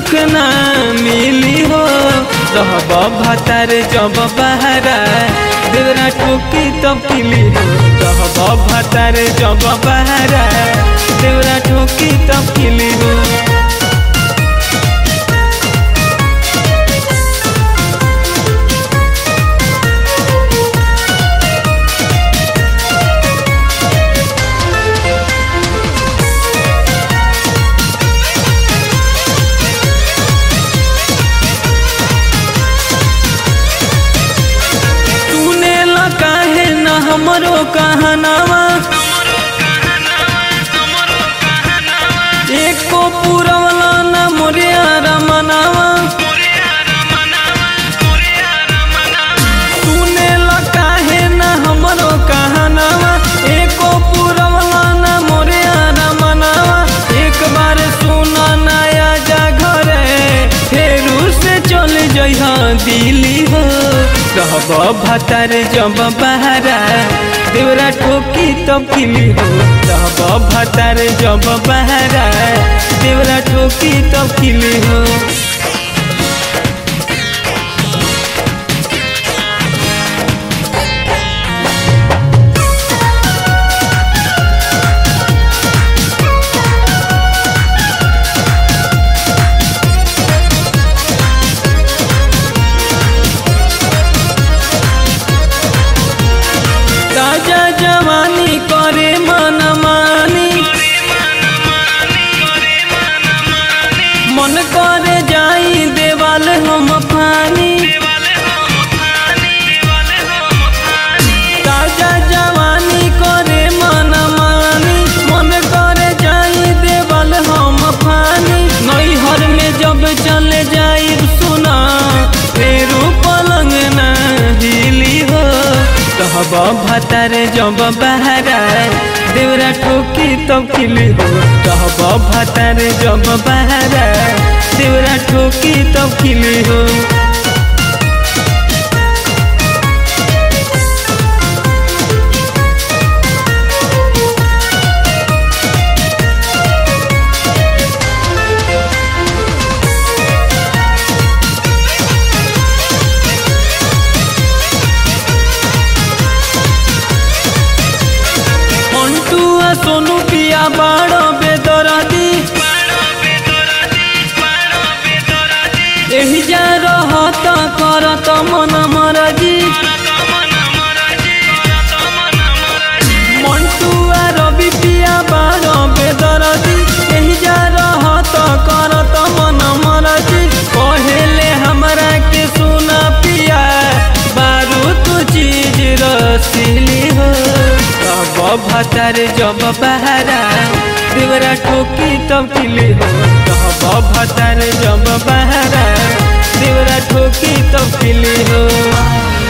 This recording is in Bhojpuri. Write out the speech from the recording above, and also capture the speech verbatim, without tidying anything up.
सुख ना मिली हो। रहब भतार जब बहरा देवरा ठोकी तब किली हो। रहब भतार जब बहरा देवरा ठोकी तब किली हो। हमरो कहनावा एको पुरवला न मोरिया रमनावा। सुने ला काहे न हमरो कहनावा एको पुरवला न मोरिया रमनावा। एक बार सुना नया जा घरे फेरू से चल जइहा दिल्ली हो। रहब भतार जब बहरा देवरा ठोकी तब किली हो। रहब भतार जब बहरा देवरा ठोकी तब किली हो। ताजा जवानी करे मन मानी मन करे जाई देवाल हम फानी। ताजा जवानी करे मन मानी मन करे जाई देवाल हम फानी। नैहर में जब चले जाई सुना फेरू पलंग न हिली हो। रहब भतार जब बहरा देवरा ठोकी तब किली हो। रहब भतार जब बहरा देवरा ठोकी तब किली हो। सोनू पिया बाड़ो बेदरादी एही जा रहत करत मन मरजी। मंटुआ रवि पिया बाड़ो बेदरादी एही जा रहत करत मन मरजी। पहले हमरा के सुना पिया बारू तू चीज रसीली हो। रहब भतार जब बहरा देवरा ठोकी तब किली हो। रहब भतार जब बहरा देवरा ठोकी तब किली हो।